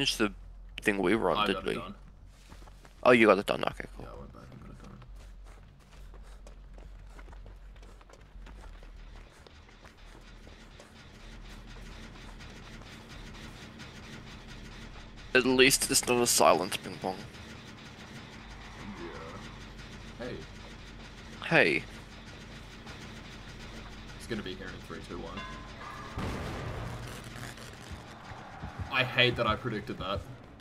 finished the thing we were on, I did got we? it done. Oh, you got it done. Okay, cool. Yeah, I went back and got it done. At least it's not a silent ping pong. Yeah. Hey, Hey, it's gonna be here in 3, 2, 1. I hate that I predicted that.